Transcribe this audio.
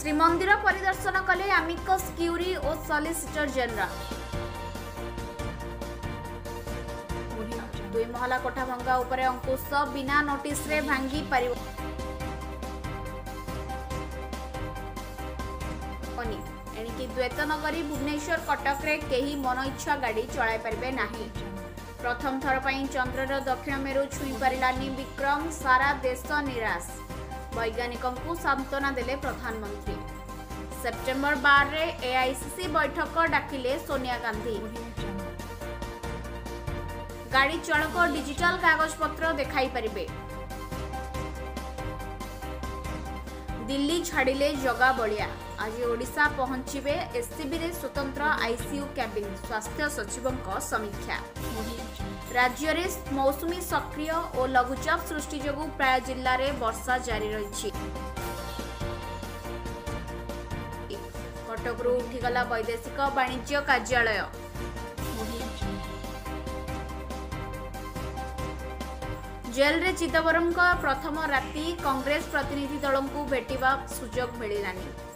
श्रीमंदिर परिदर्शन कले amicus curiae और सॉलिसिटर जनरल। 2 महला कोठा भंगा उपरे अंकुश बिना नोटिस रे भांगी पारिबो। एणिकी द्वैतनगरी भुवनेश्वर कटक रे केही मन इच्छा गाड़ी चलाई पारिबे नाही। प्रथम थर पई चंद्रर दक्षिण मेरु छुई पारिलानी विक्रम। सारा देश निराश। वैज्ञानिकों को सांत्वना देले प्रधानमंत्री। सेप्टेम्बर 12 रे एआईसीसी बैठक डाकिले सोनिया गांधी। गाड़ी चालक डिजिटल कागज पत्र देखाई पारिबे। दिल्ली छाड़िले जगा बलिया। आज ओडिशा पहुंचीबे एससीबी रे स्वतंत्र आईसीयू कैबिन। स्वास्थ्य सचिवों समीक्षा। राज्य में मौसुमी सक्रिय और लघुचाप सृष्टि जोगु प्राय जिल्ला रे वर्षा जारी रही। कटक उठीगला वैदेशिक वाणिज्य कार्यालय। जेल रे चिदंबरम प्रथम राति कांग्रेस प्रतिनिधि दल को भेटिबा सुजोग मिलिलानी।